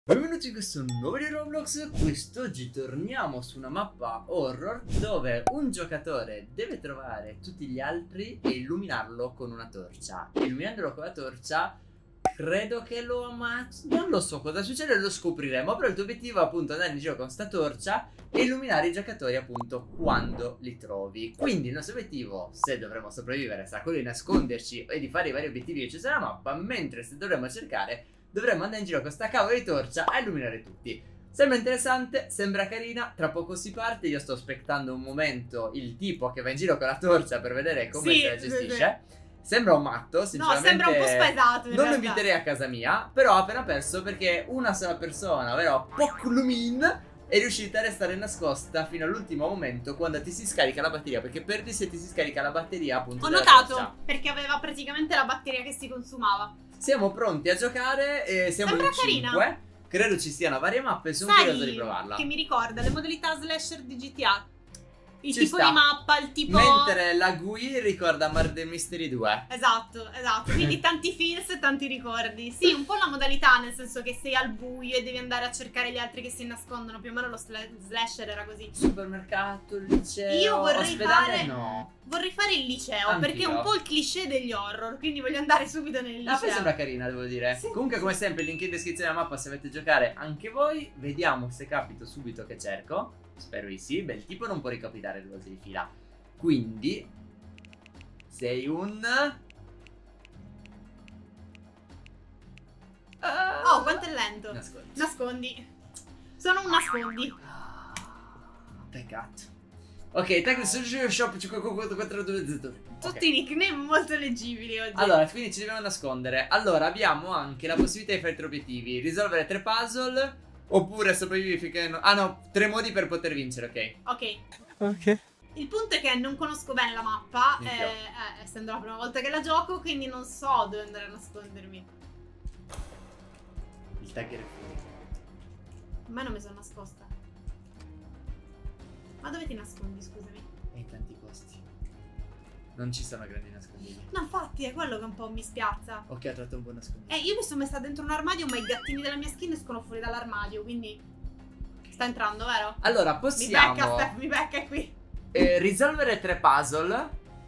Benvenuti in questo nuovo video di Roblox. Quest'oggi torniamo su una mappa horror dove un giocatore deve trovare tutti gli altri e illuminarlo con una torcia. Illuminandolo con la torcia credo che lo ammazzi. Non lo so cosa succede, lo scopriremo. Però il tuo obiettivo è appunto andare in giro con sta torcia e illuminare i giocatori appunto quando li trovi. Quindi il nostro obiettivo, se dovremo sopravvivere, sarà quello di nasconderci e di fare i vari obiettivi che ci sono nella mappa. Mentre se dovremo cercare, dovremmo andare in giro con sta cavolo di torcia a illuminare tutti. Sembra interessante, sembra carina. Tra poco si parte. Io sto aspettando un momento il tipo che va in giro con la torcia per vedere come se la gestisce. Sembra un matto, sinceramente. No, sembra un po' spaesato in Non lo realtà. inviterei a casa mia. Però ha appena perso perché una sola persona, ovvero Poklumin, è riuscita a restare nascosta fino all'ultimo momento quando ti si scarica la batteria. Perché perdi se ti si scarica la batteria appunto Ho della notato, torcia. perché aveva praticamente la batteria che si consumava. Siamo pronti a giocare e siamo Sembra in 5. Credo ci siano varie mappe, sono curioso di provarla. Che mi ricorda le modalità slasher di GTA. Il Ci tipo sta. di mappa, il tipo... Mentre la GUI ricorda Murder Mystery 2. Esatto. Quindi tanti feels e tanti ricordi. Sì, un po' la modalità, nel senso che sei al buio e devi andare a cercare gli altri che si nascondono. Più o meno lo slasher era così. Supermercato, liceo, Io vorrei ospedale fare... no. Vorrei fare il liceo, Anch'io. perché è un po' il cliché degli horror. Quindi voglio andare subito nel La liceo. sembra carina, devo dire. Sì, Comunque sì, come sì. sempre il link in descrizione della mappa se avete giocare anche voi. Vediamo se capito subito che cerco. Spero di sì. Beh, il tipo non può ricapitare 2 volte di fila. Quindi sei un... Oh, quanto è lento. Nascondi. Nascondi. Sono un nascondi. Peccato. Ok, Tech Shop 5420. Tutti i nickname molto leggibili oggi. Allora, quindi ci dobbiamo nascondere. Allora, abbiamo anche la possibilità di fare 3 obiettivi: risolvere 3 puzzle oppure sopravvivere finché no. Ah no, 3 modi per poter vincere, ok? Ok. Il punto è che non conosco bene la mappa, Minchia. essendo la prima volta che la gioco, quindi non so dove andare a nascondermi. Il tagger è fuori. Ma non mi sono nascosta. Ma dove ti nascondi, scusami? E in tanti posti. Non ci sono grandi nascondigli. No, infatti, è quello che un po' mi spiazza. Ok, ho trovato un buon nascondiglio. Io mi sono messa dentro un armadio, ma i gattini della mia skin escono fuori dall'armadio, quindi... Sta entrando, vero? Allora, possiamo Mi becca, Steph, mi becca, è qui. risolvere 3 puzzle.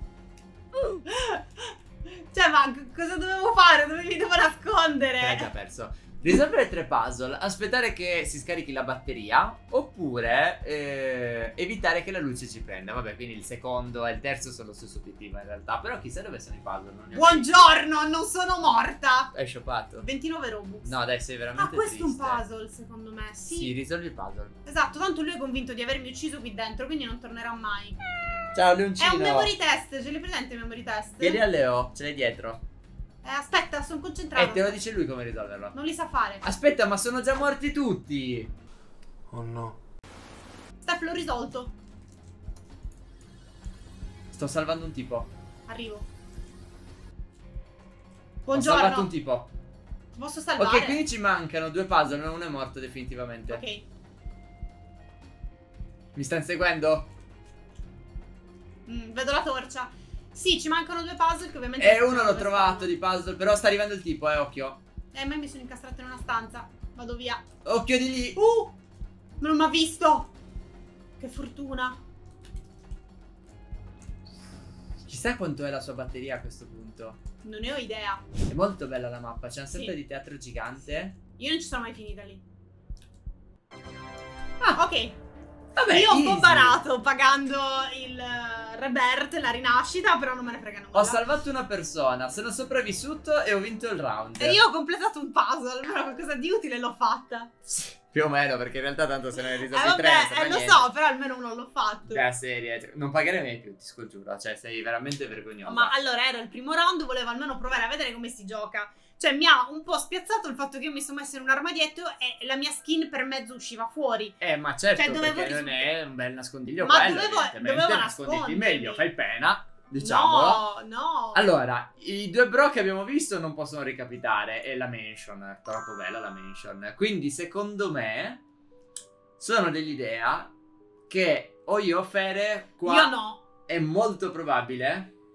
Cioè, ma cosa dovevo fare? Dove mi devo nascondere? Hai già perso. Risolvere 3 puzzle, aspettare che si scarichi la batteria, oppure evitare che la luce ci prenda. Vabbè, quindi il secondo e il terzo sono lo stesso obiettivo in realtà. Però chissà dove sono i puzzle. Non ne ho Buongiorno, non sono morta. Hai shoppato? 29 Robux. No, dai, sei veramente questo è un triste. puzzle, secondo me. Sì. Sì, risolvi il puzzle. Esatto, tanto lui è convinto di avermi ucciso qui dentro, quindi non tornerà mai. Ciao, È Leoncino. un memory test, ce li presente i memory test? Chiedi a Leo, ce l'hai dietro. Aspetta, sono concentrato. Te lo dice lui come risolverlo. Non li sa fare. Aspetta, ma sono già morti tutti. Oh no. Steph, l'ho risolto. Sto salvando un tipo. Arrivo. Ho salvato un Buongiorno. tipo. Posso salvare? Ok, quindi ci mancano 2 puzzle. Non è morto definitivamente. Ok. Mi stanno seguendo? Vedo la torcia. Sì, ci mancano 2 puzzle che ovviamente... E uno l'ho trovato di puzzle. Però sta arrivando il tipo, occhio. Ma mi sono incastrato in una stanza. Vado via. Occhio di lì. Non mi ha visto. Che fortuna. Chissà quanto è la sua batteria a questo punto. Non ne ho idea. È molto bella la mappa. C'è una sorta Sì. di teatro gigante. Io non ci sono mai finita lì. Ah, Ok. vabbè. Io ho un po' easy. barato pagando il rebirth, la rinascita, però non me ne frega nulla. Ho salvato una persona. Sono sopravvissuto e ho vinto il round. E io ho completato un puzzle, però qualcosa di utile l'ho fatta. Più o meno, perché in realtà tanto se ne hai risolti Vabbè, 3 non sa lo niente. so, però almeno uno l'ho fatto. Beh, serie, cioè, non pagherei mai più, ti scongiuro. Cioè, sei veramente vergognosa. Ma allora era il primo round, volevo almeno provare a vedere come si gioca. Cioè mi ha un po' spiazzato il fatto che io mi sono messo in un armadietto e la mia skin per mezzo usciva fuori. Ma certo, Cioè, dovevo perché non è un bel nascondiglio Ma quello, dovevo evidentemente. Nasconditi nascondermi. meglio, fai pena, diciamolo. No. Allora, i 2 bro che abbiamo visto non possono ricapitare. E la mansion, è troppo bella la mansion. Quindi secondo me sono dell'idea che o io o Fere qua Io no. è molto probabile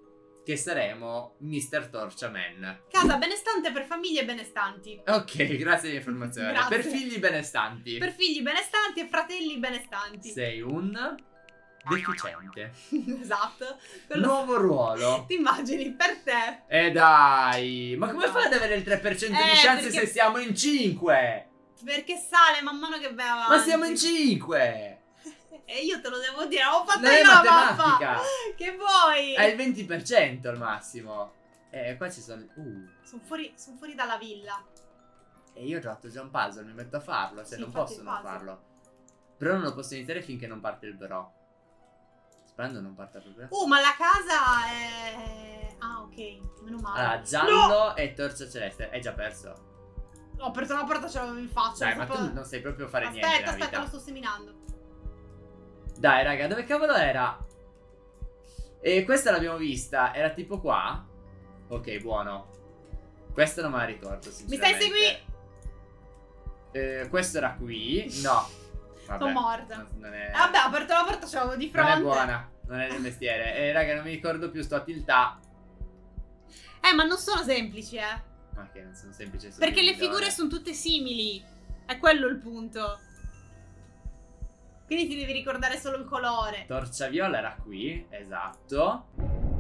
che saremo Mr. Torciaman. Casa benestante per famiglie benestanti. Ok, grazie dell'informazione. Grazie. Per figli benestanti. Per figli benestanti e fratelli benestanti. Sei un deficiente. Esatto. Nuovo ruolo. Ti immagini, per te. Dai, ma come fai ad avere il 3% di chance perché- se siamo in 5? Perché sale man mano che vai avanti. Ma siamo in 5! E io te lo devo dire, ho fatto Non è io la matematica. mappa. Che vuoi? È il 20% al massimo. Qua ci sono... Sono fuori dalla villa. E io ho fatto già un puzzle, mi metto a farlo, se Sì, non fatti posso il non puzzle. farlo. Però non lo posso iniziare finché non parte il però. Sperando non parta proprio. Ma la casa è... Ah, ok, meno male. Allora, giallo e torcia celeste. Hai già perso. Ho aperto la porta, ce l'avevo in faccia. Dai, ma tu non sai proprio fare niente nella Aspetta, vita. lo sto seminando. Dai, raga, dove cavolo era? E questa l'abbiamo vista, era tipo qua? Ok, buono. Questa non me la ricordo, Mi stai sinceramente. Questo era qui. No. Vabbè, Sono morta. Non è... Vabbè, ho aperto la porta, ce l'avevo di Non fronte. è buona, non è del mestiere. Raga, non mi ricordo più, sto a tiltà. Ma non sono semplici, Ma che non sono semplici. sono Perché il le migliore. figure sono tutte simili. È quello il punto. Quindi ti devi ricordare solo il colore. Torcia viola era qui, esatto.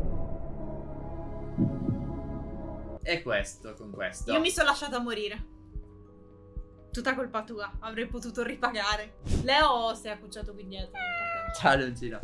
E questo, con questo. Io mi sono lasciata morire. Tutta colpa tua. Avrei potuto ripagare. Leo si è accucciato qui dietro. Ciao, Leoncino.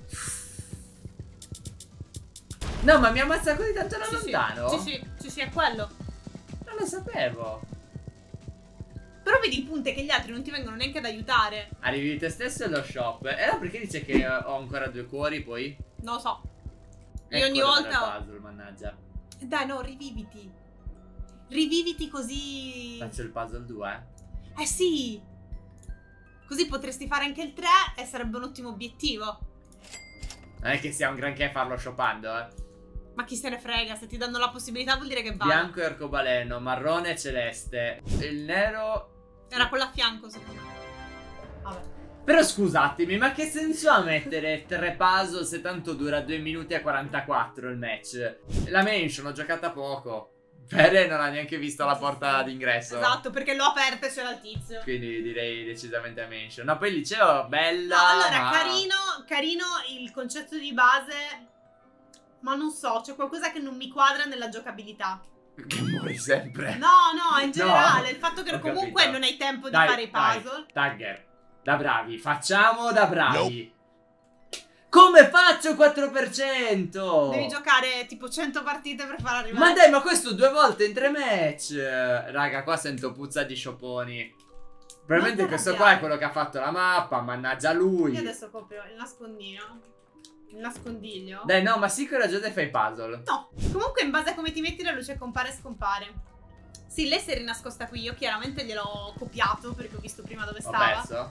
No, ma mi ammazza così tanto da lontano? Sì, è quello. Non lo sapevo. Però vedi il punto è che gli altri non ti vengono neanche ad aiutare. Arrivi di te stesso e lo shop. E allora perché dice che ho ancora 2 cuori poi? Non lo so. E Io ogni quello volta era il puzzle, mannaggia. Dai, no, riviviti. Riviviti così. Faccio il puzzle 2. Eh sì. Così potresti fare anche il 3 e sarebbe un ottimo obiettivo. Non è che sia un granché farlo shoppando, eh. Ma chi se ne frega, se ti danno la possibilità vuol dire che vale. Bianco e arcobaleno, marrone e celeste. Il nero... Era quella a fianco, secondo me. Vabbè. Però scusatemi, ma che senso ha mettere 3 puzzle se tanto dura 2 minuti e 44 il match? La mansion l'ho giocata poco. Pere non ha neanche visto la porta d'ingresso. Esatto, perché l'ho aperta e c'era il tizio. Quindi direi decisamente a mansion. No, poi il liceo bella. No, allora, ma... carino il concetto di base. Ma non so, c'è qualcosa che non mi quadra nella giocabilità. Che muori sempre. No, in generale, il fatto che ho comunque capito. non hai tempo Dai, di fare i puzzle. Tagger, da bravi, facciamo da bravi. Come faccio 4%? Devi giocare tipo 100 partite per far arrivare. Ma dai, ma questo 2 volte in 3 match. Raga, qua sento puzza di scioponi. Probabilmente Non ti questo arrabbiare. qua è quello che ha fatto la mappa. Mannaggia lui. Io adesso copio il nascondino. Il nascondiglio. Dai, no, ma sì, coraggiosa e fai puzzle. No, comunque in base a come ti metti la luce compare e scompare. Sì, lei si è rinascosta qui. Io chiaramente gliel'ho copiato perché ho visto prima dove Ho stava. perso.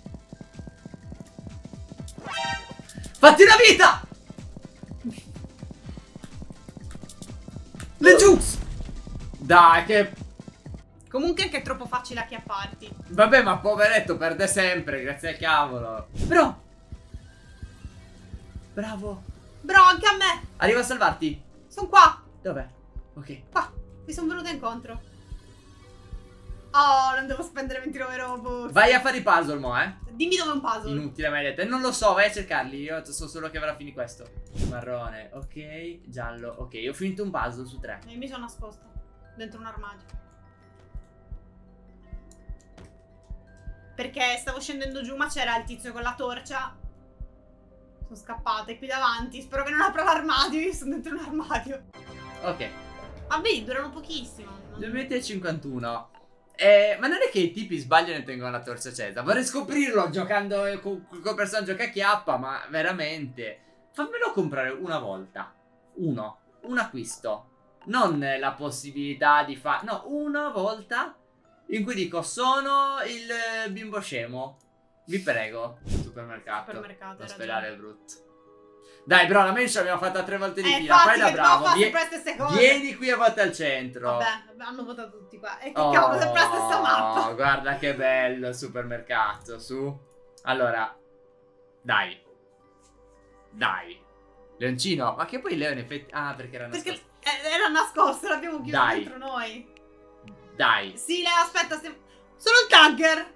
Fatti una vita! Le Jux! Dai, che... Comunque anche è troppo facile acchiapparti. Vabbè, ma poveretto perde sempre, grazie al cavolo. Però... Bravo. Bro, anche a me. Arrivo a salvarti. Sono qua. Dov'è? Ok. Qua. Mi sono venuta incontro. Oh, non devo spendere 29 Robux. Vai a fare i puzzle, mo, eh. Dimmi dove è un puzzle. Inutile, mi hai detto. Non lo so, vai a cercarli. Io so solo che avrà finito questo. Marrone, ok. Giallo, ok. Ho finito un puzzle su 3. E mi sono nascosta dentro un armadio. Perché stavo scendendo giù, ma c'era il tizio con la torcia. Sono scappata. E qui davanti. Spero che non apra l'armadio. Io sono dentro un armadio. Ok. Ma vedi, durano pochissimo. 2 minuti e 51. Ma non è che i tipi sbagliano e tengono la torcia accesa. Vorrei scoprirlo giocando col personaggio che acchiappa, ma veramente. Fammelo comprare una volta. Un acquisto. Non la possibilità di fare... No, una volta in cui dico sono il bimbo scemo. Vi prego. Supermercato. Supermercato, hai L'ospedale ragione. è brutto. Dai, bro, la mansion l'abbiamo fatta 3 volte di fila. Infatti, Fai da che bravo. fa sempre le stesse cose. Vieni qui e vota al centro. Vabbè, hanno votato tutti qua. E che cavolo, sempre la stessa mappa. Guarda che bello il supermercato, su. Allora, dai. Leoncino, ma che poi Leo in effetti... Ah, perché era nascosto. Perché era nascosto, l'abbiamo chiuso Dai. dentro noi. Dai, Sì, Leo, aspetta, sono il tagger.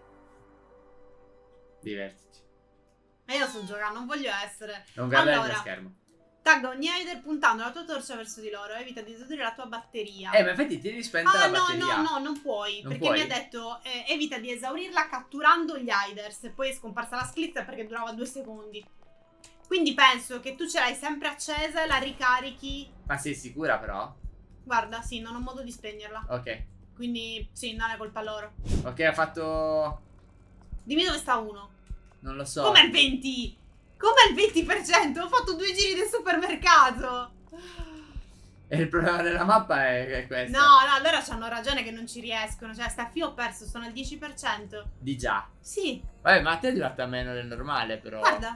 divertiti. Ma io sto giocando, non voglio essere. Non guardare il Allora, mio schermo. tagga ogni hider puntando la tua torcia verso di loro. Evita di esaurire la tua batteria. Ma infatti tieni spenta la batteria. No, non puoi. Non perché puoi? mi ha detto evita di esaurirla catturando gli hiders. E poi è scomparsa la scritta perché durava 2 secondi. Quindi penso che tu ce l'hai sempre accesa e la ricarichi. Ma sei sicura però? Guarda, sì, non ho modo di spegnerla. Ok. Quindi sì, non è colpa loro. Ok, ha fatto... Dimmi dove sta uno. Non lo so. Come il 20? Come il 20%? Ho fatto 2 giri del supermercato. E il problema della mappa è questo. No, allora c'hanno ragione che non ci riescono. Cioè, io ho perso, sono al 10%. Di già. Sì, Vabbè, ma a te è durata meno del normale però. guarda.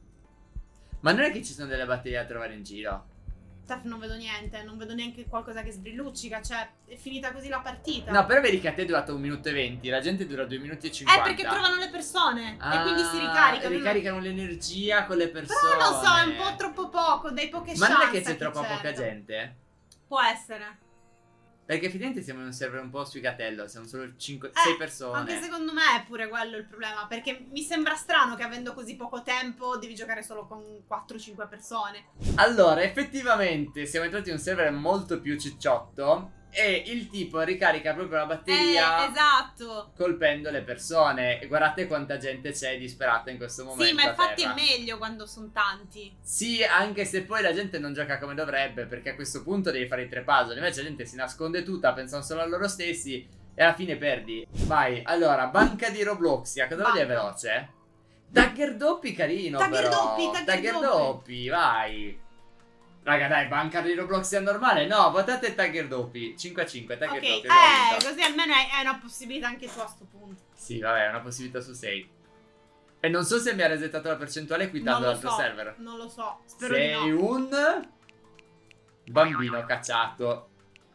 Ma non è che ci sono delle batterie da trovare in giro? Steph, non vedo niente, non vedo neanche qualcosa che sbrilluccica. Cioè, è finita così la partita. No, però vedi che a te è durato 1 minuto e 20. La gente dura 2 minuti e 50. Perché trovano le persone Ah, e quindi si ricaricano. ricaricano l'energia con le persone. Però non so, è un po' troppo poco, dei poche Ma chance. non è che c'è che troppa poca certo. gente? Può essere. Perché effettivamente siamo in un server un po' sfigatello. Siamo solo 6 persone. Anche secondo me è pure quello il problema. Perché mi sembra strano che avendo così poco tempo devi giocare solo con 4-5 persone. Allora, effettivamente siamo entrati in un server molto più cicciotto. E il tipo ricarica proprio la batteria Esatto. colpendo le persone. E guardate quanta gente c'è disperata in questo momento. Sì, ma a infatti terra. è meglio quando sono tanti. Sì, anche se poi la gente non gioca come dovrebbe, perché a questo punto devi fare i 3 puzzle. Invece la gente si nasconde tutta, pensano solo a loro stessi e alla fine perdi. Vai, allora, banca di Robloxia. Cosa vuol dire veloce? Tagger doppi carino, Tagger però. doppi, tagger doppi, vai. Raga, dai, banca di Robloxia normale. No, votate tagger doppi. 5 a 5, tagger Ok, doppi. abbiamo vinto. così almeno è una possibilità anche tu a sto punto. Sì, vabbè, è una possibilità su 6. E non so se mi ha resettato la percentuale quitando l'altro server. Non lo so, spero Sei di no. un bambino cacciato.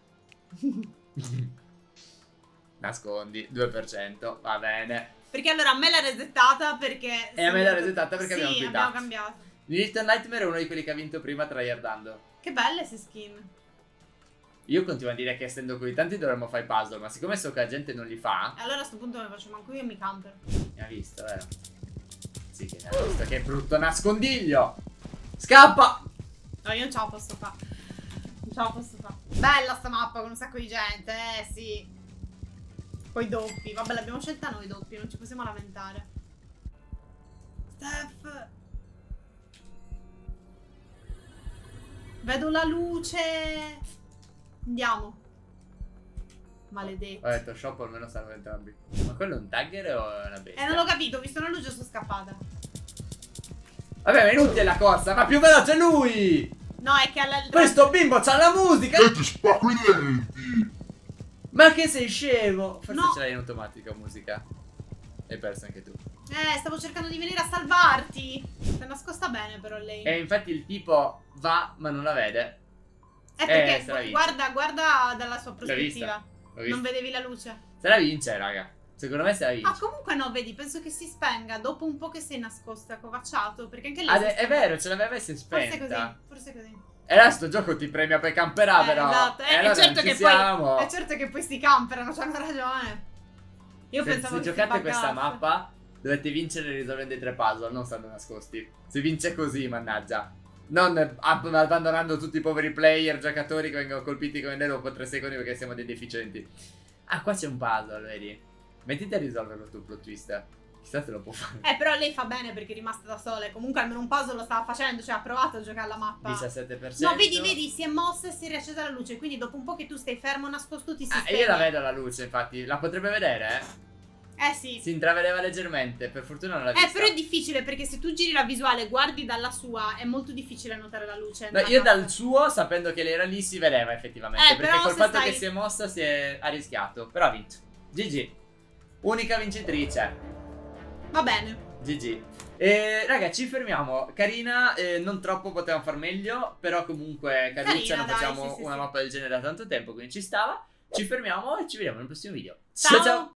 Nascondi 2%, va bene. Perché allora a me l'ha resettata perché... E a me l'ha resettata perché abbiamo Sì, quitato. abbiamo cambiato. Little Nightmare è uno di quelli che ha vinto prima tryhardando. Che belle queste skin. Io continuo a dire che essendo così tanti dovremmo fare i puzzle, ma siccome so che la gente non li fa. Allora a sto punto me faccio manco io e mi camper. Mi ha visto, vero? Sì che mi ha visto, che brutto nascondiglio. Scappa! No, io non ce la posso fare. Non ce la posso fare. Bella sta mappa con un sacco di gente, sì. Poi doppi. Vabbè, l'abbiamo scelta noi doppi, non ci possiamo lamentare. Steph. Vedo la luce. Andiamo. Maledetto. Ho detto shop almeno stanno entrambi. Ma quello è un tagger o è una bestia? Non l'ho capito, ho visto una luce e sono scappata. Vabbè, ma è inutile la corsa, ma più veloce lui! No, è che alla... Questo bimbo c'ha la musica! E ti spacco i denti! Ma che sei scemo! Forse No. ce l'hai in automatica musica. Hai perso anche tu. stavo cercando di venire a salvarti. Si è nascosta bene però lei. E infatti il tipo va ma non la vede. Perché se la vince. guarda dalla sua L'ho prospettiva. L'ho vista. Non vedevi la luce. Se la vince, raga. Secondo me se la vince. Ah, comunque no, vedi, penso che si spenga dopo un po' che sei nascosta, covacciato. Perché anche lei. È vero, ce l'aveva e si è Forse spenta. così, forse così. E adesso sto gioco ti premia per camperà, però. Esatto, E allora certo non ci che siamo. poi. È certo che poi si camperano, c'hanno ragione. Io pensavo Se che si giocate questa buggasse. mappa, dovete vincere risolvendo i 3 puzzle, non stando nascosti. Si vince così, mannaggia. Non abbandonando tutti i poveri player, giocatori che vengono colpiti come noi dopo 3 secondi perché siamo dei deficienti. Ah, qua c'è un puzzle, vedi? Mettiti a risolverlo tu, plot twist. Chissà se lo può fare. Però lei fa bene perché è rimasta da sola. Comunque almeno un puzzle lo stava facendo, cioè ha provato a giocare alla mappa. 17%. No, vedi, si è mossa e si è riaccesa la luce. Quindi dopo un po' che tu stai fermo, nascosto, ti si spegne. Io la vedo la luce, infatti. La potrebbe vedere, Sì. Si intravedeva leggermente. Per fortuna non l'ha vista. Però è difficile perché se tu giri la visuale e guardi dalla sua, è molto difficile notare la luce. No, io dal suo, sapendo che lei era lì, si vedeva effettivamente. Perché però col se fatto stai- che si è mossa ha rischiato. Però ha vinto. GG. Unica vincitrice. Va bene. GG. Raga, ci fermiamo. Carina, non troppo, potevamo far meglio. Però comunque caruccia, non dai, facciamo sì, una sì. mappa del genere da tanto tempo, quindi ci stava. Ci fermiamo e ci vediamo nel prossimo video. Ciao. Ciao.